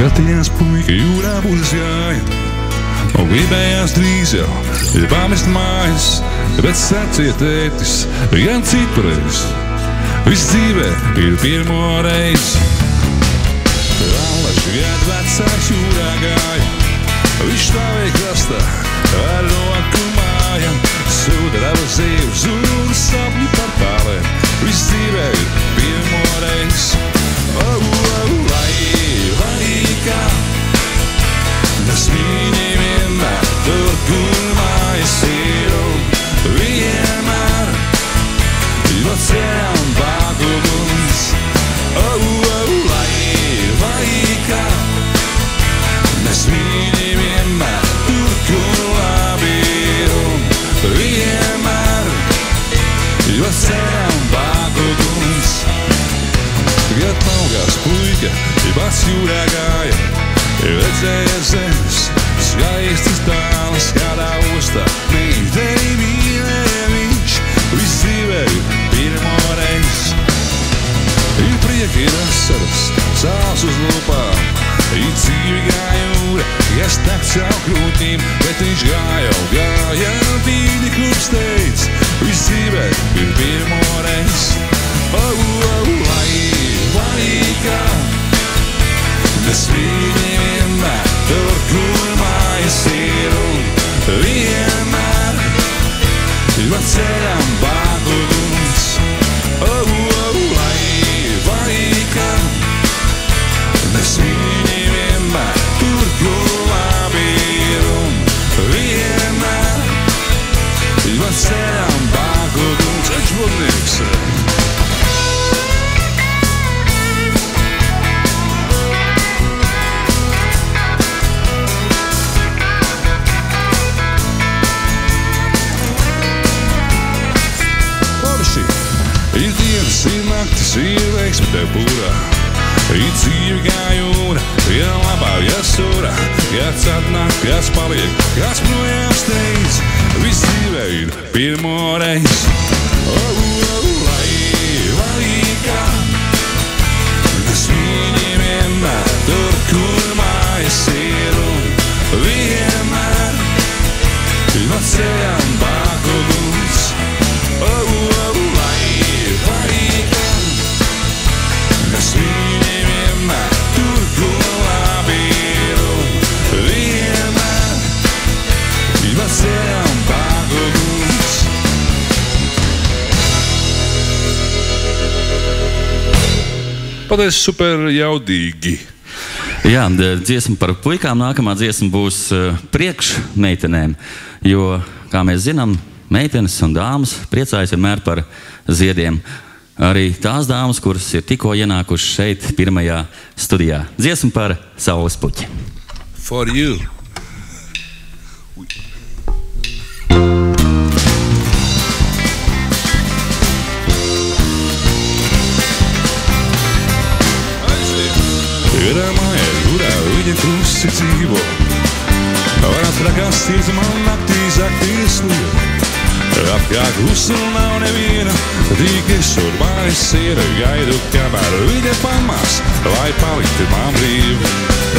Skatījās puika jūrā būdas gāja, un gribējās drīz jau pamest mājas, bet sacīja tētis, gan citpareiz. Viss dzīvē ir pirmo reizi. Allaži gadu vecāks jūrā gāja, viņš stāvēja krastā ar roku mājām, sudraba zīves un sapņi par tālēm. Viss dzīvē ir pirmo reizi. Laika, tas viņi vienmēr tur, kur mājas ir, un vienmēr no ceļām bagums. Laika, tas viņi vienmēr tur, kur labi ir, un vienmēr no ceļām bagums. Tagad maugās puika, bats jūrā gāja, redzēja zemes, skaistas tālas, kādā ostā mītei mīlēja viņš. Viss dzīvē ir pirmo reizi. Ir prieki, ir asaras, sāls uz lūpām, ir dzīvi gāja jūra, kas tak caur krūtīm, bet viņš gāja, vīdi klubs teic. Viss dzīvē ir pirmo reizi. Laika, tas viņi vienmēr tur, kur mājas ir, un vienmēr no ceļām bagums. Laika, tas viņi vienmēr tur, kur labi ir, un vienmēr no ceļām bagums.Ečbodnieks! Ir dienas, ir naktis, ir veiksme tev pūrā, ir dzīvi kā jūra, viena labā, jāsūrā, kāds atnāk, kāds paliek, kāds projām steidz. Viss dzīvē ir pirmo reizi. Laika, tas viņi vienmēr tur, kur mājas ir, un vienmēr no ceļām bagums. Laika, kas viņi vienmēr tur, kur labi ir, un vienmēr no ceļām bagums. Paldies, super jaudīgi. Jā, dziesma par puikām. Nākamā dziesma būs priekš meitenēm, jo, kā mēs zinām, meitenes un dāmas priecājas vienmēr par ziediem. Arī tās dāmas, kuras ir tikko ienākušas šeit pirmajā studijā. Dziesma par saules puķi. For you. Ir māja, kurā viņa klusi dzīvo, var atrakasties man naktīs aktīs lieta. Apkārt klusu nav neviena, tik es un mājas siera gaidu, kamēr viņa pamās, lai paliktu man brīvi.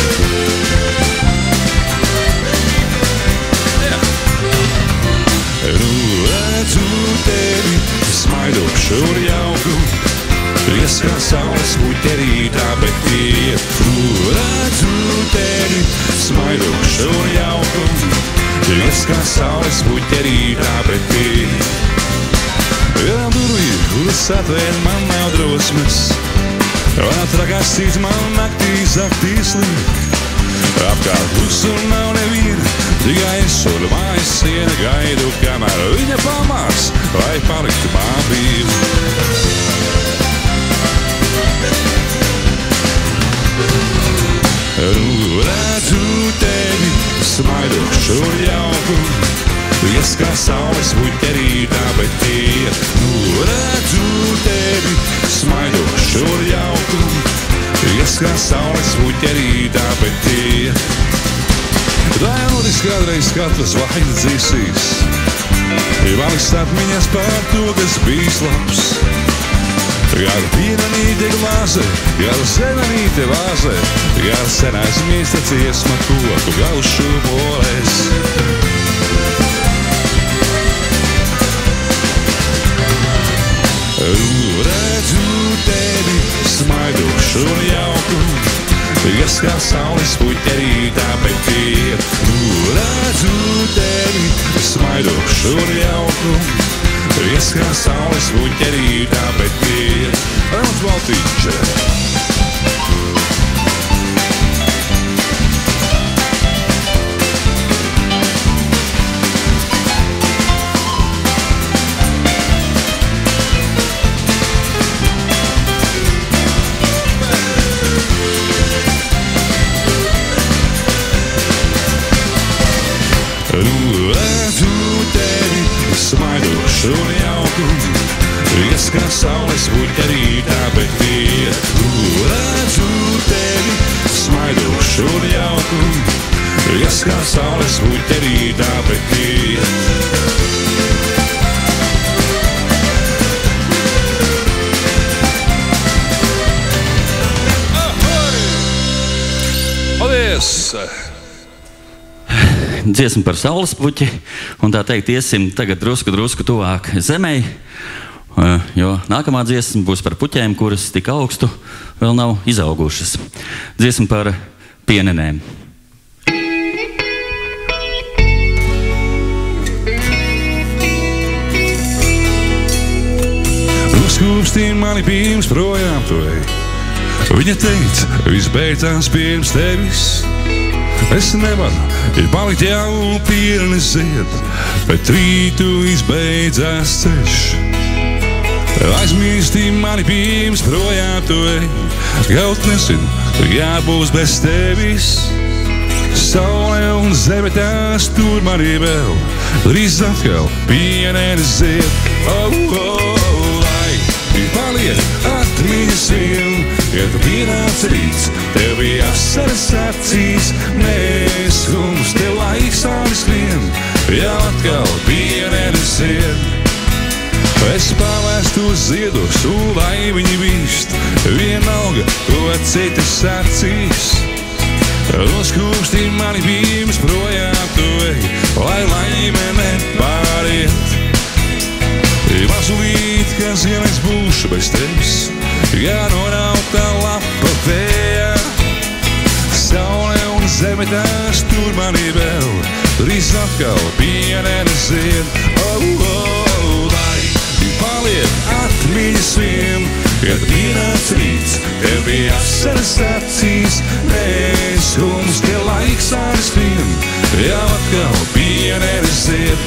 Redzu tevi, smaidošu un jauku, es kā saules puķerītā, bet iet. Redzu tevi, smaidošu un jauku, es kā saules puķerītā, bet iet. Vienam durvīm, kuras atvēr man nav drosmes, var atrakastīt man naktīs aktīs liek. Apkārt klusu nav neviena, tikai es un mājas siena gaidu, kamēr viņa pamās, lai paliktu man brīvi. Redzu tevi, smaidošu un jauku, es kā saules puķerītā, bet iet. Redzu tevi, smaidošu un jauku, es kā saules puķerītā, bet iet. Dainuris kādreiz katras vainas dzīsīs, ir valiks atmiņas par to, kas bijis labs. Gar pienanīte glāze, gar senanīte vāze, gar senais mīsta ciesma koku gaušu molēs. Redzu tevi smaidošu un jauku, kas kā saules puķerītā bet iet. Redzu tevi smaidošu un jauku, kas kā saules puķerītā bet iet. Rauns Baltīče. Redzu tevi smaidošu un jauku, kas kā saules puķerītā bet iet. Redzu tevi smaidošu un jauku, kas kā saules puķerītā bet iet. Paldies! Dziesma par saules puķi, un tā teikt, iesim tagad drusku tuvāk zemei, jo nākamā dziesma būs par puķēm, kuras tik augstu vēl nav izaugušas. Dziesma par pienenēm. Uzkūpstīja mani pirms projām tu ej. Viņa teica, viss beidzās pirms tevis. Es nevaru palikt jau piernes zied, bet rītu izbeidzās ceļš. Aizmirsti mani pirms projām tu ej, kaut nezinu, jābūs bez tevis. Saule un zeme tās tur mani vēl, drīz atkal pienenes zied. Lai paliek atmiņas vien, ja tu pienāc rīts, tev bija asaras acīs, mēs mums te laiks aizskrien, jau atkal pienenes zied. Es pavērstu ziedus, lai viņi vīst, vienalga, ko citas acīs. Uzkūpstī mani pirms projām tu ej, lai laime nepāriet. Mazulīt, ka ziem es būšu bez tevis, jānorauta lapa vējā. Saule un zeme tās tur mani vēl, drīz atkal pienenes zied. Lai paliek atmiņas vien, kad pienāc rīts, tev bija asaras acīs, mēs mums te laiks aizskrien, jau atkal pienenes zied.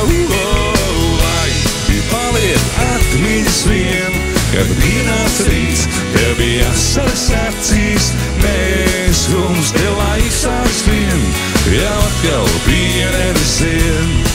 Paliek atmiņas vien, kad pienāc rīts, tev bija asaras acīs, mēs mums te laiks aizskrien, jau atkal pienenes zied.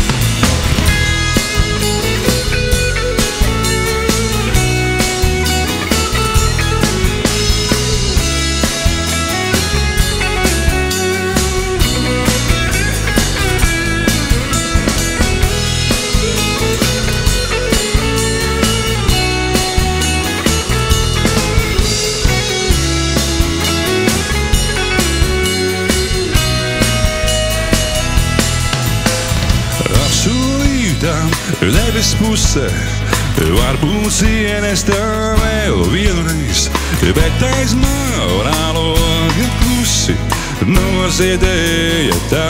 Debes puse, varbūt sienes tā vēl vienreiz, bet aiz maurā loga klusi noziedēja tā.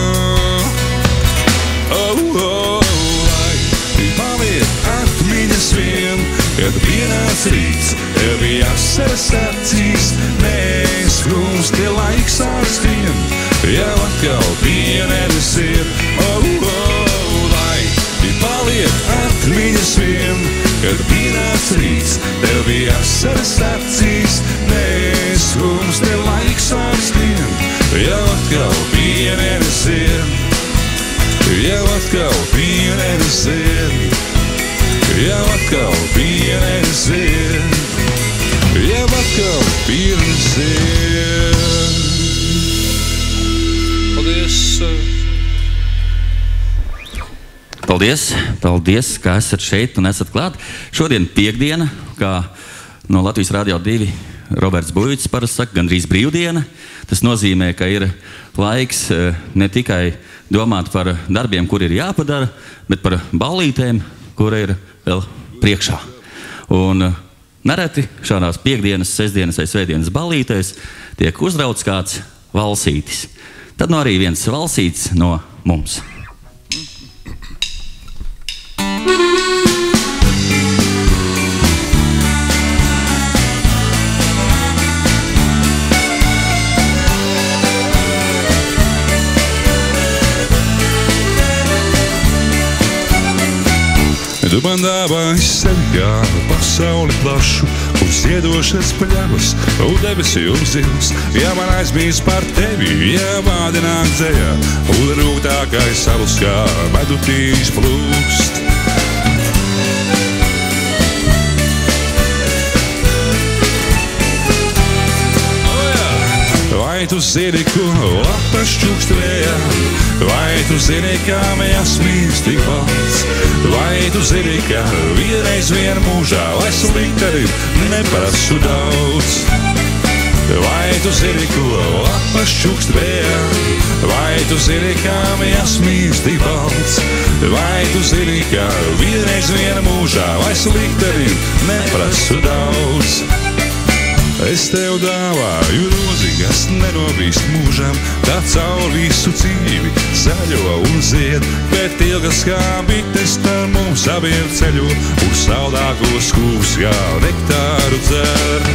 Lai paliek atmiņas vien, kad pienāc rīts, tev bija asaras acīs, mēs mums te laiks aizskrien, jau atkal pienenes zied. Paliek atmiņas vien, kad pienāc rīts, tev bija asaras acīs, mēs mums te laiks aizskrien, jau atkal pienenes zied. Jau atkal pienenes zied, jau atkal pienenes zied, jau atkal pienenes zied. Paldies! Paldies, ka esat šeit un esat klāt. Šodien piekdiena, kā no Latvijas Radio 2 Roberts Buļķis parasti saka, gandrīz brīvdiena. Tas nozīmē, ka ir laiks ne tikai domāt par darbiem, kur ir jāpadara, bet par ballītēm, kur ir vēl priekšā. Un nereti šādās piekdienas, sestdienas vai svētdienas ballītēs tiek uzrauts kāds valsītis. Tad no arī viens valsītis no mums. Tu man dāvāji sevi kā pasauli plašu, un ziedošas pļavas, un debesīm zils. Ja man aizmīs par tevi, ja vādināk dzējā, un rūgtākais salus kā medutīs plūst. Vai tu zini, ko lapas čukst vējā? Vai tu zini, kā mēs mīst tik valsts? Vai tu zini, ka vienreiz vien mūžā, lai sliktari neprasu daudz? Vai tu zini, ko lapas čukst vējā? Vai tu zini, kā mēs mīst tik valsts? Vai tu zini, ka vienreiz vien mūžā, lai sliktari neprasu daudz? Es tev dāvāju rozi, kas nenobīst mūžam, tā caur visu dzīvi zaļo un zied, bet ilgas kā bites tā mums abiem ceļo, un saldākos kūs kā nektāru dzer.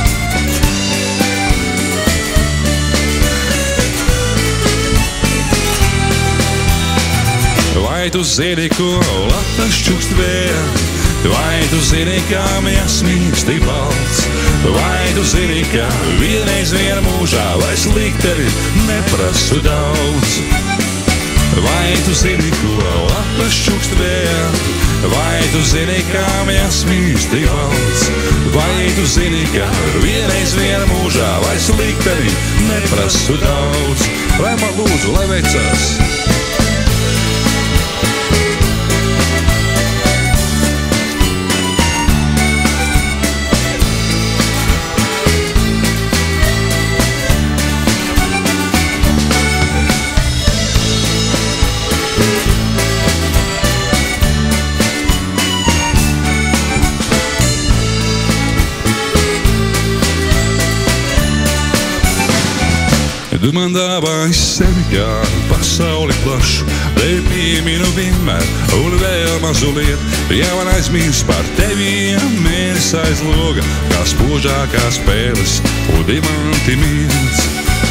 Vai tu zini, ko lapas čukst vējā? Vai tu zini, kā mēs mīst tik balts? Vai tu zini, ka vienreiz vien mūžā, lai slikteri neprasu daudz? Vai tu zini, ko lapas čukst vējā? Vai tu zini, kā mēs mīst tik balts? Vai tu zini, ka vienreiz vien mūžā, lai slikteri neprasu daudz? Lai man lūdzu, lai veicās! Tu man dāvāji sevi kā pasauli plašu, tevi pieminu vienmēr un vēl mazu lietu. Ja man aizmīst par tevi, ja mēnes aiz loga, kā spožākās pēles un dimanti mīns.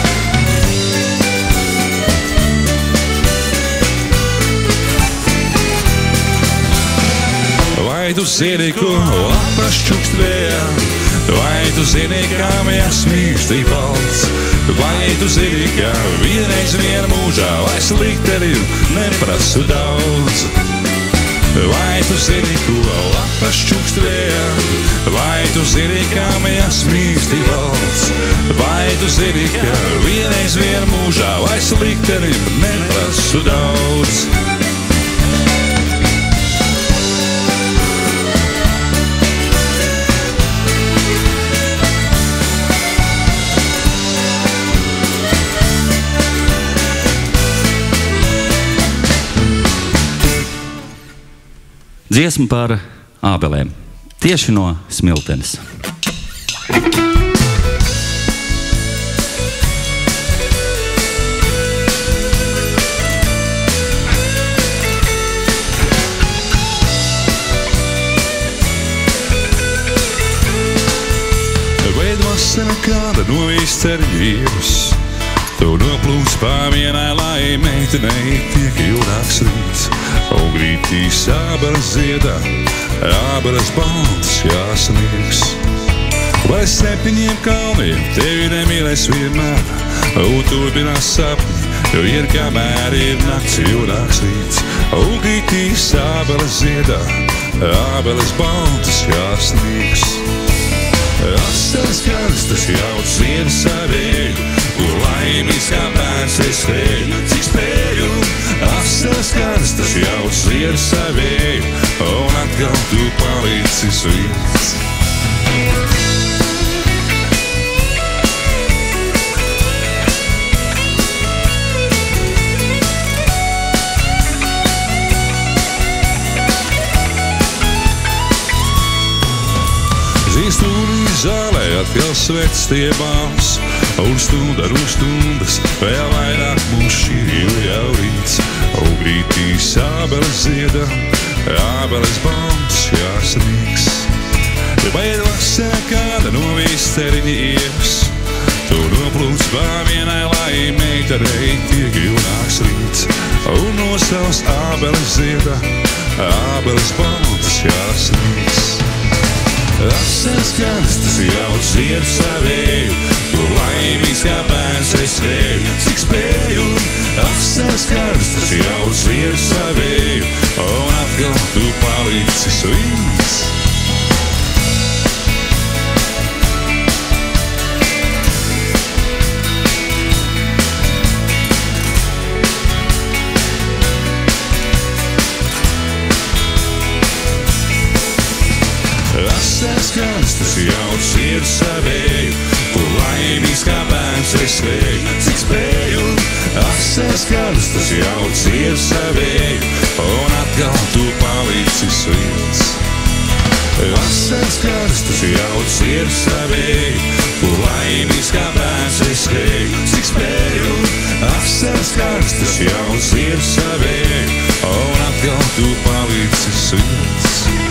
Vai tu zini, ko lapas čukst vējā? Vai tu zini, kā mēs mīst tik balts? Vai tu zini, ka vienreiz vien mūžā, lai slikteri neprasu daudz? Vai tu zini, ko lapas čukst vējā? Vai tu zini, kā mēs mīst tik balts? Vai tu zini, ka vienreiz vien mūžā, lai slikteri neprasu daudz? Dziesma par ābelēm, tieši no Smiltenes. Veid vasara kāda no izcerības, tu noplūc pāvienai, lai meitenei tiek ilgāks rīts. Augrītīs ābeles ziedā, ābeles baltas jāsniegs. Vai 7 kalniem tevi nemīlēs vienmēr, un turpinās sapni, jo ir kamēr ir nakts ilgāks rīts. Augrītīs ābeles ziedā, ābeles baltas jāsniegs. Asaras karstas jauc vienu savēju, kur laimīgs kā bērns es skrēju, cik spēju. Asaras karstas jauc vienu savēju, un atkal tu palicis viens. Zālē atkal svecstiebās, un stunda ar stundas vēl vairāk mūs šķīr jau rīts. Augrītīs ābeles zieda, ābeles balts jāsnīgs. Baid vasarā kāda no vīsteriņa ievas, tu noplūc vienai laimei, tad tiek jūnāks rīts. Un no savas ābeles zieda, ābeles balts jāsnīgs. Asins karstas jau dzied savēju, tu laimīgs kā bērns es vēju, cik spēju. Asins karstas jau dzied savēju, un atkal tu palicis viens. Asins karstas jau dzied savēju, tu laimīgs kā bērns es vēju, cik spēju. Asins karstas jau dzied savēju, un atkal tu palicis viens. Asins karstas jau dzied savēju, tu laimīgs kā bērns es vēju, cik spēju. Asins karstas jau dzied savēju, un atkal tu palicis viens.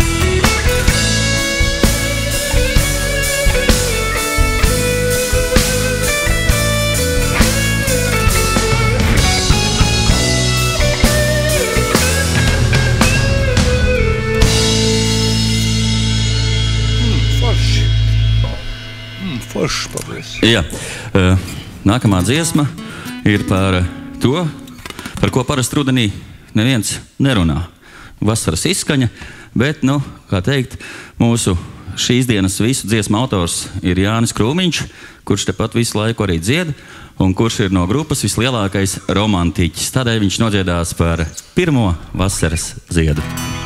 Jā, nākamā dziesma ir par to, par ko parasti rudenī neviens nerunā. Vasaras izskaņa, bet, kā teikt, mūsu šīs dienas visu dziesmu autors ir Jānis Krūmiņš, kurš tepat visu laiku arī dzied, un kurš ir no grupas vislielākais romantiķis. Tādēļ viņš nodziedās par pirmo vasaras ziedu.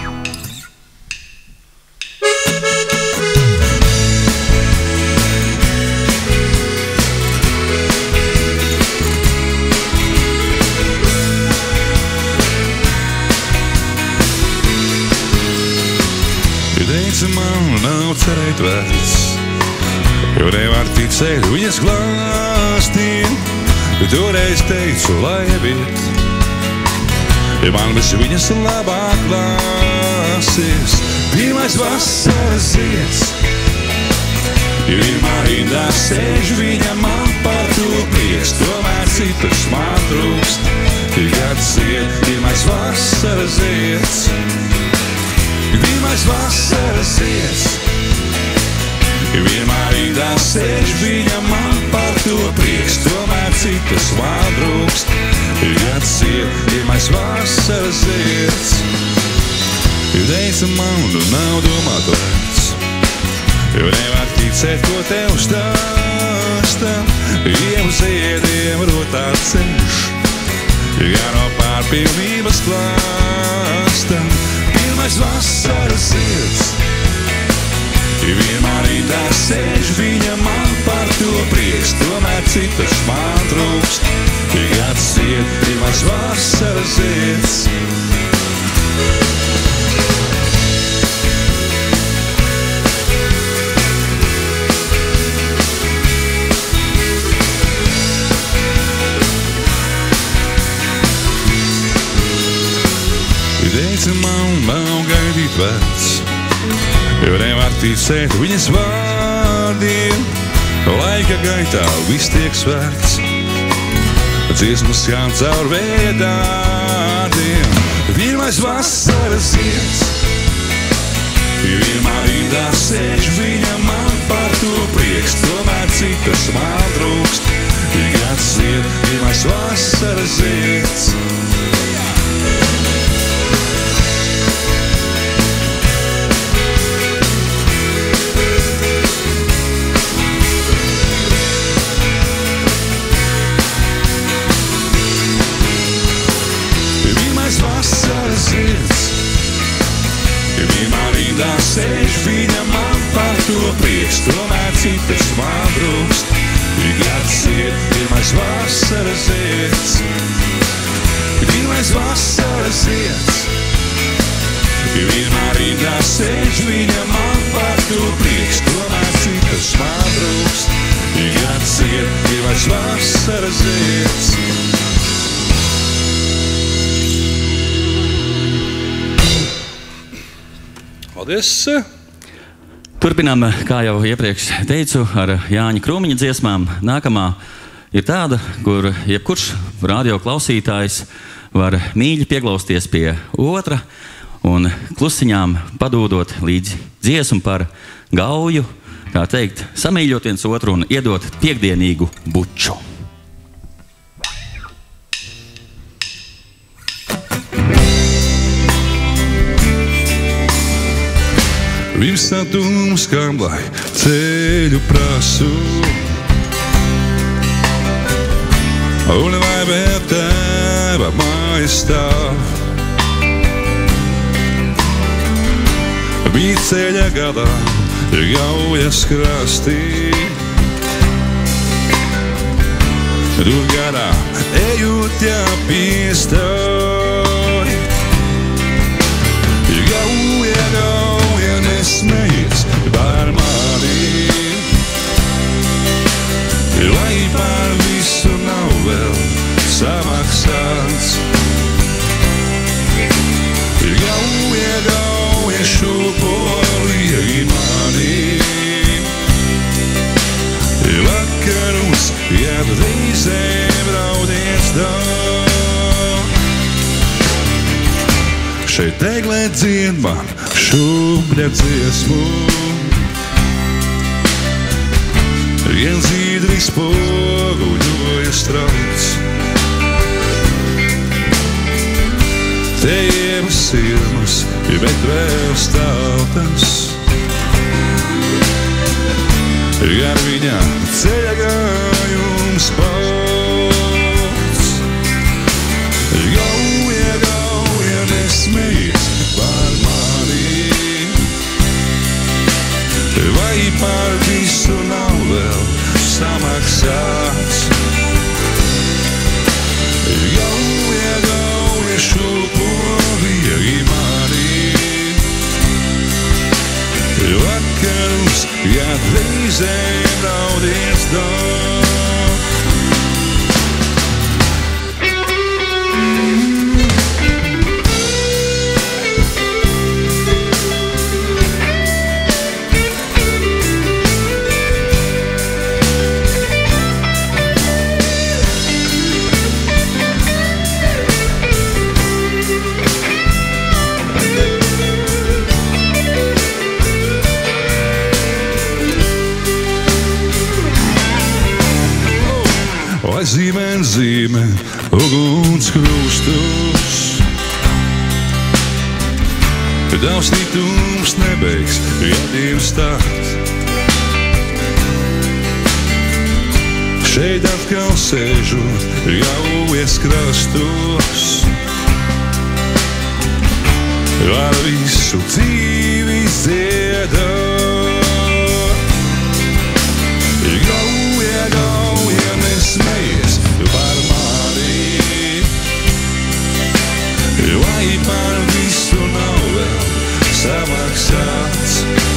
Man nav cerēt vērts, jo nevar ticēt viņas glāstiem. Toreiz teicu, lai iet, ja man bez viņas labāk klāsies. Pirmais vasaras zieds, ja vienmā rindā sēž viņa man par to prieks. Tomēr citus man trūkst, ja gads iet, pirmais vasaras zieds. Pirmais vasaras zieds, vienmēr rindā sēž viņa man par to prieks. Tomēr citus man trūkst, gads iet, pirmais vasaras zieds. Teica man, nav domāt vērts, jo nevar ticēt, ko tev stāsta. Ievu ziediem rotā ceļš, ja no pārpilnības klāsta. Pirmais vasaras zieds, vienmēr rindā sēž viņa man par to prieks. Tomēr citas man trūkst, gads iet, pirmais vasaras zieds. Teica man, nav gaidīt vērts, jo nevar ticēt viņas vārdiem. Laika gaitā viss tiek svērts, dziesmas skan caur vēdādiem. Pirmais vasaras zieds, vienmēr rindā sēž viņa man par to prieks. Tomēr citas man trūkst, gads iet, pirmais vasaras zieds. Vasaras zieds, vienmēr rindā sēž viņa man par to prieks. pirmais vasaras zieds. Pirmais vasaras zieds. Vienmēr rindā sēž viņa man par to prieks, tomēr citas man brūkst. Gan zied, pirmais vasaras zieds. Paldies! Turpinām, kā jau iepriekš teicu, ar Jāņa Krūmiņa dziesmām. Nākamā ir tāda, kur jebkurš radio klausītājs var mīļi pieglausties pie otra un klusiņām padūdot līdzi dziesmu par gauju, kā teikt, samīļot viens otru un iedot piekdienīgu buču. Visā tūms kamblai ceļu prasu, un vai vēl tēva mājas stāv. Bija ceļa galā Gaujas krastī, tur garā ejot jāpiestāj. Gauja, nesmējies par mani, lai par visu nav vēl samaksāts. Gauja, šūpoli mani, vakarus, ja reizēm raudies dāv. Šeit eglē dzied man šūpļa dziesmu, vien zīdri spoguļoja strauts. Te ievas silmas, bet vēl stāvtas, gar viņā ceļa gājums pats. Gauja, nesmējies par mani, vai par visu nav vēl samaksāts. Gauja, šūpoli mani, vakarus, ja reizēm raudies dāv. Vai zīmē, uguns krustus, daudz ritums nebeigs, ja divi stāt. Šeit atkal sēžot, Gaujas krastos, ar visu dzīvi dziedāt. Gauja, nesmējies par mani, vai par visu nav vēl samaksāts.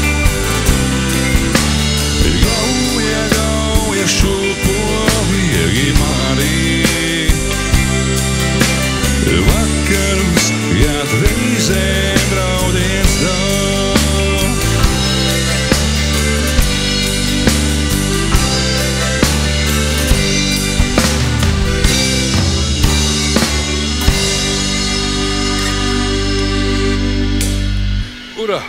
Gauja, šūpoli mani, vakarus, ja reizēm raudies dāv. Ura!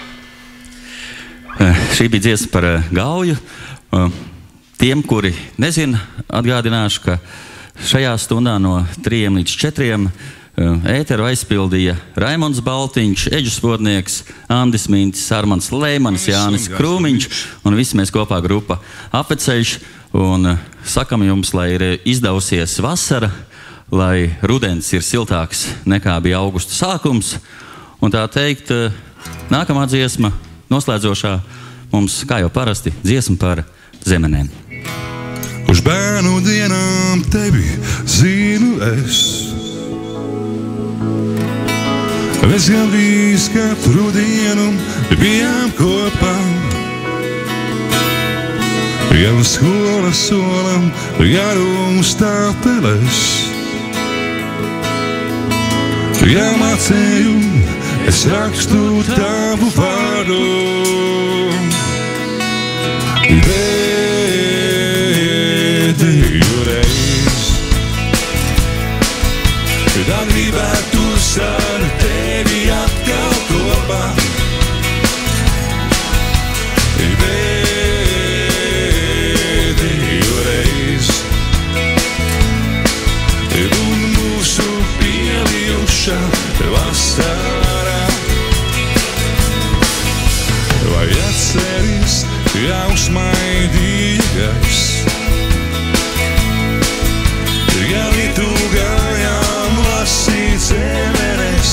Šī bija dziesma par Gauju. Tiem, kuri nezina, atgādināšu, ka šajā stundā no 3 līdz 4 ēteru aizpildīja Raimonds Baltiņš, Eģis Vodnieks, Andis Mintis, Armands Leimanis, Jānis Krūmiņš un visi mēs kopā grupa Apveceļš. Un sakam jums, lai ir izdevusies vasara, lai rudens ir siltāks nekā bija augusta sākums. Un tā teikt, nākamā dziesma, noslēdzošā, mums, kā jau parasti, dziesma par zemenēm. Uz bērnu dienām tapeles. Mēs gandrīz katru dienu bijām kopā. Jau skolas solam garums tapeles. Ja mācēju, es rakstu tavu vārdu. Pēdējo reiz, kad gribētos ar tevi atkal kopā. Pēdējo reiz, un mūsu pielijušā vasarā. Vai atceries, jausmaidīgais, ja tu gājām lasīt zemenes,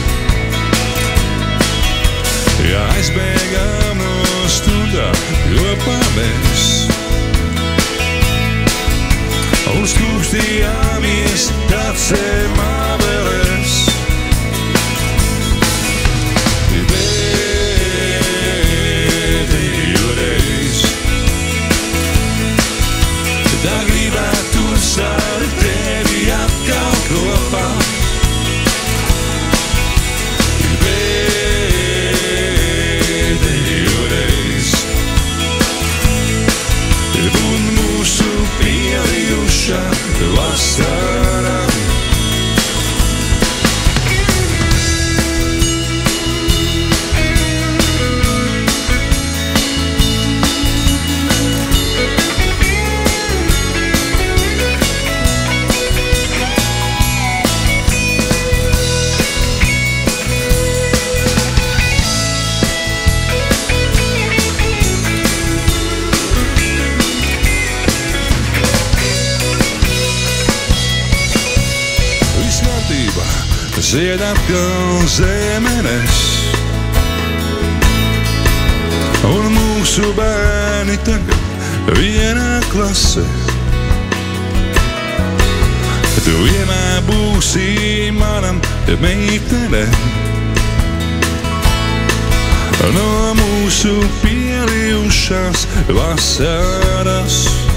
ja aizbēgām no stundām kopā mēs, uzkūstījāmies tacēm abeles. Tā gribētos ar tevi atkal kopā. Pēdējo reiz, un mūsu pielijušā vasarā. Zied atkal zemenes, un mūsu bērni tagad vienā klasē. Tu vienmēr būsi manam meitenēm, no mūsu pielijušās vasaras.